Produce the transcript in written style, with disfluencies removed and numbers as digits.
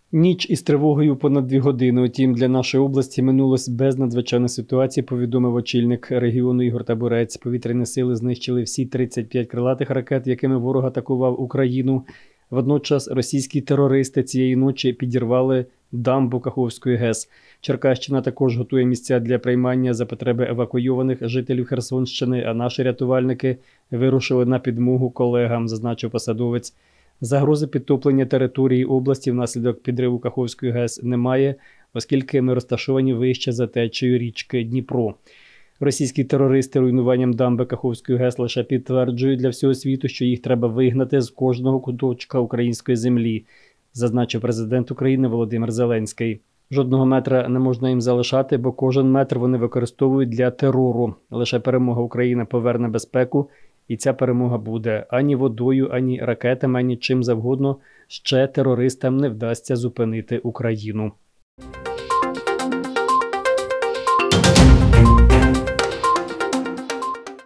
Ніч із тривогою понад 2 години. Утім, для нашої області минулось без надзвичайної ситуації, повідомив очільник регіону Ігор Табурець. Повітряні сили знищили всі 35 крилатих ракет, якими ворог атакував Україну. Водночас російські терористи цієї ночі підірвали дамбу Каховської ГЕС. Черкащина також готує місця для приймання за потреби евакуйованих жителів Херсонщини, а наші рятувальники вирушили на підмогу колегам, зазначив посадовець. Загрози підтоплення території області внаслідок підриву Каховської ГЕС немає, оскільки ми розташовані вище за течією річки Дніпро. Російські терористи руйнуванням дамби Каховської ГЕС лише підтверджують для всього світу, що їх треба вигнати з кожного куточка української землі, зазначив президент України Володимир Зеленський. Жодного метра не можна їм залишати, бо кожен метр вони використовують для терору. Лише перемога України поверне безпеку, і ця перемога буде. Ані водою, ані ракетами, ані чим завгодно ще терористам не вдасться зупинити Україну.